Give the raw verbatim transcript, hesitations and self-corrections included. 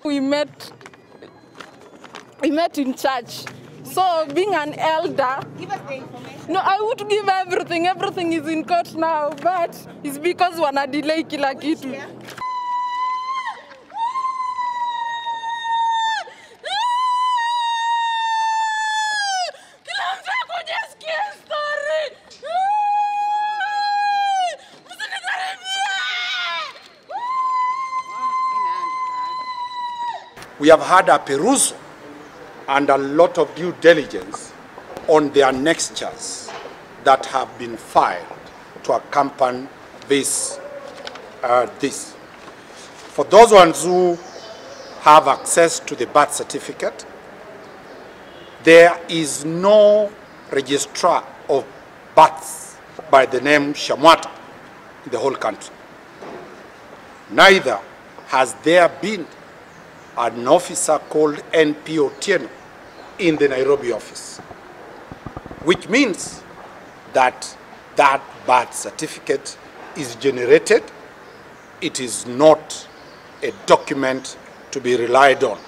we met, we met in church. So being an elder, give us the information. No, I would give everything. Everything is in court now, but it's because wana delay kila kitu. We have had a perusal and a lot of due diligence on the annexures that have been filed to accompany this. Uh, this. For those ones who have access to the birth certificate, there is no registrar of births by the name Shamwata in the whole country. Neither has there been an officer called N P Otieno in the Nairobi office, which means that that birth certificate is generated. It is not a document to be relied on.